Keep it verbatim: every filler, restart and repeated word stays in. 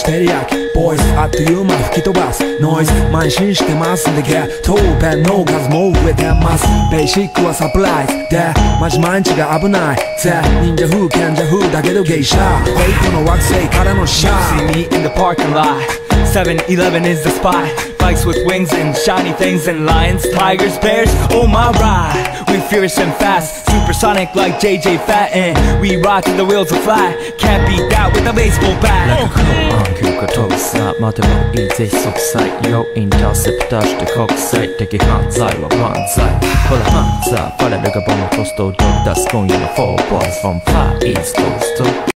照り焼きボイスあっという間吹き飛ばすノイズ慢心してますんでゲットペンの数も増えてますベーシックはサプライズでマジ毎日が危ないぜ忍者風賢者風だけどゲイシャフェイクの惑星からのシャー See me in the parking lot seven eleven is the spot Bikes with wings and shiny things and lions, tigers, bears, oh my ride We fierce and fast, supersonic like J J Fatten We rock till the wheels are flat, can't beat that with a baseball bat なんか空暗球が飛ぶさ待てばいいぜ即歳よインターセプターして国際的犯罪は万歳ほらハンザーパレルがボムポストを出す今夜のフォーボーズ from Far East Coast